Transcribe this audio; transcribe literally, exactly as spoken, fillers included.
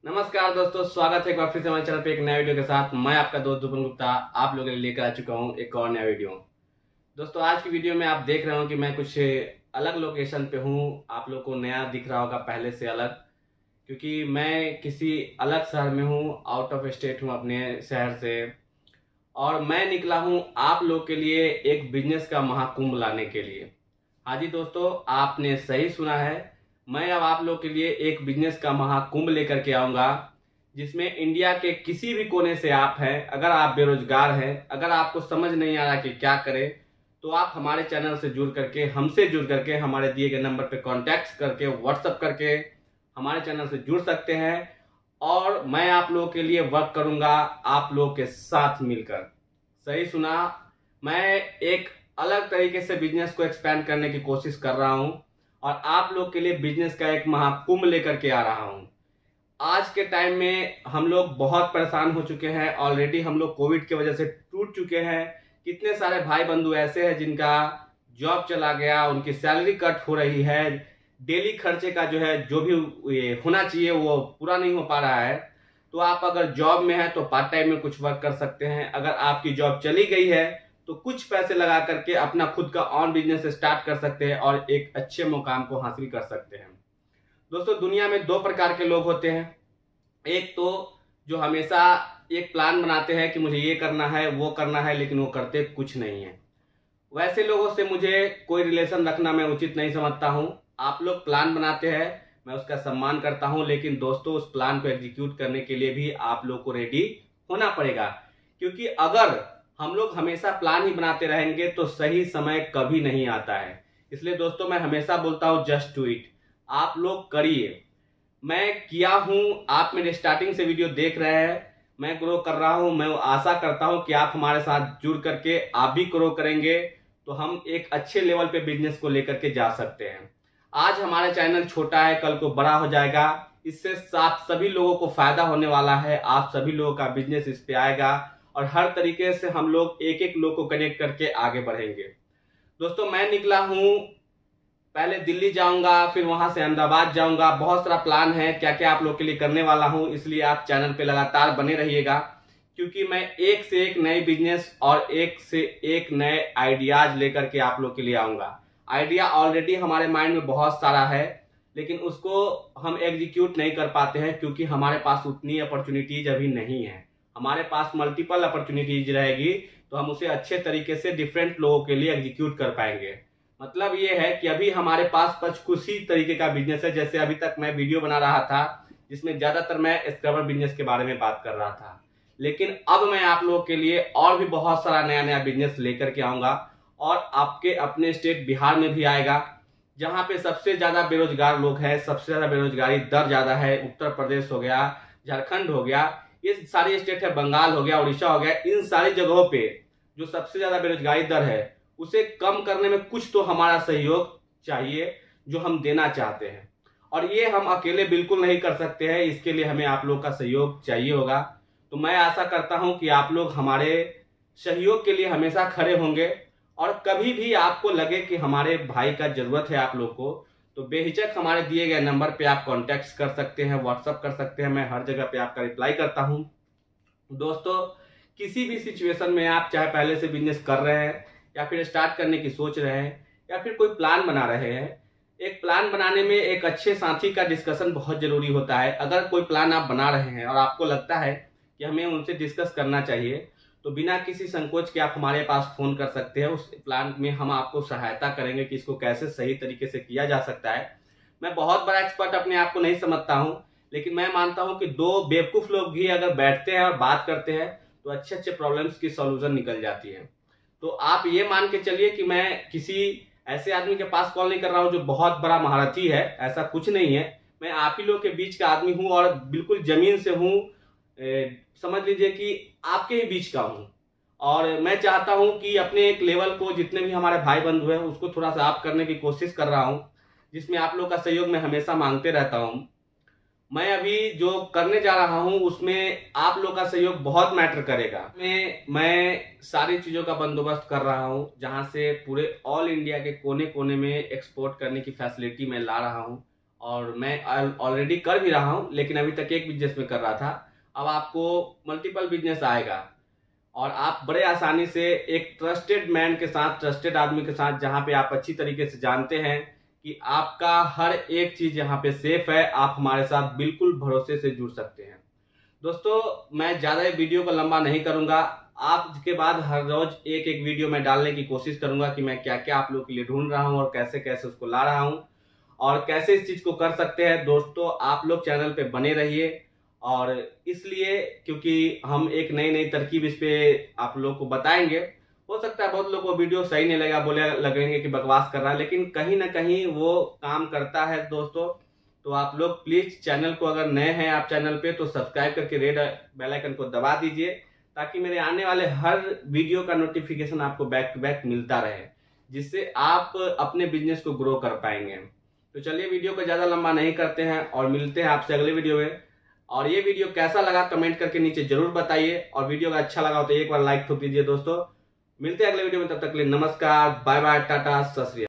नमस्कार दोस्तों, स्वागत है एक बार फिर से हमारे चैनल पे एक नया वीडियो के साथ। मैं आपका दोस्त दुपन गुप्ता आप लोगों के लिए लेकर आ चुका हूँ एक और नया वीडियो। दोस्तों, आज की वीडियो में आप देख रहे हो कि मैं कुछ अलग लोकेशन पे हूँ। आप लोग को नया दिख रहा होगा पहले से अलग, क्योंकि मैं किसी अलग शहर में हूँ, आउट ऑफ स्टेट हूँ अपने शहर से। और मैं निकला हूँ आप लोग के लिए एक बिजनेस का महाकुंभ लाने के लिए। हाँ जी दोस्तों, आपने सही सुना है। मैं अब आप लोग के लिए एक बिजनेस का महाकुंभ लेकर के आऊंगा, जिसमें इंडिया के किसी भी कोने से आप हैं, अगर आप बेरोजगार हैं, अगर आपको समझ नहीं आ रहा कि क्या करें, तो आप हमारे चैनल से जुड़ करके, हमसे जुड़ करके, हमारे दिए गए नंबर पे कांटेक्ट करके, व्हाट्सएप करके हमारे चैनल से जुड़ सकते हैं। और मैं आप लोगों के लिए वर्क करूंगा आप लोग के साथ मिलकर। सही सुना, मैं एक अलग तरीके से बिजनेस को एक्सपेंड करने की कोशिश कर रहा हूं और आप लोग के लिए बिजनेस का एक महाकुंभ लेकर के आ रहा हूं। आज के टाइम में हम लोग बहुत परेशान हो चुके हैं। ऑलरेडी हम लोग कोविड की वजह से टूट चुके हैं। कितने सारे भाई बंधु ऐसे हैं जिनका जॉब चला गया, उनकी सैलरी कट हो रही है, डेली खर्चे का जो है जो भी ये होना चाहिए वो पूरा नहीं हो पा रहा है। तो आप अगर जॉब में है तो पार्ट टाइम में कुछ वर्क कर सकते हैं। अगर आपकी जॉब चली गई है तो कुछ पैसे लगा करके अपना खुद का ऑन बिजनेस स्टार्ट कर सकते हैं और एक अच्छे मुकाम को हासिल कर सकते हैं। दोस्तों, दुनिया में दो प्रकार के लोग होते हैं। एक तो जो हमेशा एक प्लान बनाते हैं कि मुझे ये करना है वो करना है, लेकिन वो करते कुछ नहीं है। वैसे लोगों से मुझे कोई रिलेशन रखना मैं उचित नहीं समझता हूं। आप लोग प्लान बनाते हैं, मैं उसका सम्मान करता हूं, लेकिन दोस्तों उस प्लान को एग्जीक्यूट करने के लिए भी आप लोग को रेडी होना पड़ेगा। क्योंकि अगर हम लोग हमेशा प्लान ही बनाते रहेंगे तो सही समय कभी नहीं आता है। इसलिए दोस्तों मैं हमेशा बोलता हूं, जस्ट डू इट। आप लोग करिए। मैं किया हूं, आप मेरे स्टार्टिंग से वीडियो देख रहे हैं, मैं ग्रो कर रहा हूं। मैं आशा करता हूं कि आप हमारे साथ जुड़ करके आप भी ग्रो करेंगे तो हम एक अच्छे लेवल पे बिजनेस को लेकर के जा सकते हैं। आज हमारा चैनल छोटा है, कल को बड़ा हो जाएगा। इससे आप सभी लोगों को फायदा होने वाला है। आप सभी लोगों का बिजनेस इस पे आएगा और हर तरीके से हम लोग एक एक लोग को कनेक्ट करके आगे बढ़ेंगे। दोस्तों, मैं निकला हूं, पहले दिल्ली जाऊंगा, फिर वहां से अहमदाबाद जाऊंगा। बहुत सारा प्लान है क्या क्या आप लोग के लिए करने वाला हूं, इसलिए आप चैनल पे लगातार बने रहिएगा। क्योंकि मैं एक से एक नई बिजनेस और एक से एक नए आइडियाज लेकर के आप लोग के लिए आऊंगा। आइडिया ऑलरेडी हमारे माइंड में बहुत सारा है, लेकिन उसको हम एग्जीक्यूट नहीं कर पाते हैं क्योंकि हमारे पास उतनी अपॉर्चुनिटीज अभी नहीं है। हमारे पास मल्टीपल अपॉर्चुनिटीज रहेगी तो हम उसे अच्छे तरीके से डिफरेंट लोगों के लिए एग्जीक्यूट कर पाएंगे। मतलब ये है कि अभी हमारे पास बस कुछ ही तरीके का बिजनेस है। जैसे अभी तक मैं वीडियो बना रहा था जिसमें ज्यादातर मैं स्क्रबर बिजनेस के बारे में बात कर रहा था, लेकिन अब मैं आप लोगों के लिए और भी बहुत सारा नया नया बिजनेस लेकर के आऊंगा। और आपके अपने स्टेट बिहार में भी आएगा, जहां पे सबसे ज्यादा बेरोजगार लोग हैं, सबसे ज्यादा बेरोजगारी दर ज्यादा है। उत्तर प्रदेश हो गया, झारखंड हो गया, ये सारी स्टेट है, बंगाल हो गया, उड़ीसा हो गया। इन सारी जगहों पे जो सबसे ज्यादा बेरोजगारी दर है उसे कम करने में कुछ तो हमारा सहयोग चाहिए जो हम देना चाहते हैं। और ये हम अकेले बिल्कुल नहीं कर सकते हैं, इसके लिए हमें आप लोग का सहयोग चाहिए होगा। तो मैं आशा करता हूं कि आप लोग हमारे सहयोग के लिए हमेशा खड़े होंगे। और कभी भी आपको लगे कि हमारे भाई का जरूरत है आप लोग को, तो बेहिचक हमारे दिए गए नंबर पे आप कांटेक्ट कर सकते हैं, व्हाट्सएप कर सकते हैं। मैं हर जगह पे आपका रिप्लाई करता हूं। दोस्तों, किसी भी सिचुएशन में आप चाहे पहले से बिजनेस कर रहे हैं या फिर स्टार्ट करने की सोच रहे हैं या फिर कोई प्लान बना रहे हैं, एक प्लान बनाने में एक अच्छे साथी का डिस्कशन बहुत जरूरी होता है। अगर कोई प्लान आप बना रहे हैं और आपको लगता है कि हमें उनसे डिस्कस करना चाहिए, तो बिना किसी संकोच के आप हमारे पास फोन कर सकते हैं। उस प्लान में हम आपको सहायता करेंगे कि इसको कैसे सही तरीके से किया जा सकता है। मैं बहुत बड़ा एक्सपर्ट अपने आप को नहीं समझता हूं, लेकिन मैं मानता हूं कि दो बेवकूफ लोग भी अगर बैठते हैं और बात करते हैं तो अच्छे अच्छे प्रॉब्लम्स की सॉल्यूशन निकल जाती है। तो आप ये मान के चलिए कि मैं किसी ऐसे आदमी के पास कॉल नहीं कर रहा हूं जो बहुत बड़ा महारथी है, ऐसा कुछ नहीं है। मैं आप ही लोग के बीच का आदमी हूं और बिल्कुल जमीन से हूं, समझ लीजिए कि आपके ही बीच का हूं। और मैं चाहता हूं कि अपने एक लेवल को, जितने भी हमारे भाई बंधु हैं, उसको थोड़ा सा आप करने की कोशिश कर रहा हूं, जिसमें आप लोग का सहयोग मैं हमेशा मांगते रहता हूं। मैं अभी जो करने जा रहा हूं उसमें आप लोग का सहयोग बहुत मैटर करेगा। मैं मैं सारी चीजों का बंदोबस्त कर रहा हूं, जहां से पूरे ऑल इंडिया के कोने कोने में एक्सपोर्ट करने की फैसिलिटी मैं ला रहा हूं। और मैं ऑलरेडी कर भी रहा हूं, लेकिन अभी तक एक बिजनेस में कर रहा था। अब आपको मल्टीपल बिजनेस आएगा और आप बड़े आसानी से एक ट्रस्टेड मैन के साथ, ट्रस्टेड आदमी के साथ, जहां पे आप अच्छी तरीके से जानते हैं कि आपका हर एक चीज यहाँ पे सेफ है, आप हमारे साथ बिल्कुल भरोसे से जुड़ सकते हैं। दोस्तों, मैं ज्यादा वीडियो को लंबा नहीं करूंगा। आज के बाद हर रोज एक एक वीडियो में डालने की कोशिश करूंगा कि मैं क्या क्या आप लोग के लिए ढूंढ रहा हूं और कैसे कैसे उसको ला रहा हूं और कैसे इस चीज को कर सकते हैं। दोस्तों, आप लोग चैनल पे बने रहिए, और इसलिए क्योंकि हम एक नई नई तरकीब इस पे आप लोग को बताएंगे। हो सकता है बहुत लोगों को वीडियो सही नहीं लगेगा, बोले लगेंगे कि बकवास कर रहा है, लेकिन कहीं ना कहीं वो काम करता है दोस्तों। तो आप लोग प्लीज चैनल को, अगर नए हैं आप चैनल पे, तो सब्सक्राइब करके रेड बेल आइकन को दबा दीजिए, ताकि मेरे आने वाले हर वीडियो का नोटिफिकेशन आपको बैक टू बैक मिलता रहे, जिससे आप अपने बिजनेस को ग्रो कर पाएंगे। तो चलिए, वीडियो को ज्यादा लंबा नहीं करते हैं और मिलते हैं आपसे अगले वीडियो में। और ये वीडियो कैसा लगा कमेंट करके नीचे जरूर बताइए, और वीडियो का अच्छा लगा हो तो एक बार लाइक ठोक दीजिए। दोस्तों, मिलते हैं अगले वीडियो में, तब तक के लिए नमस्कार, बाय बाय, टाटा, सत श्री अकाल।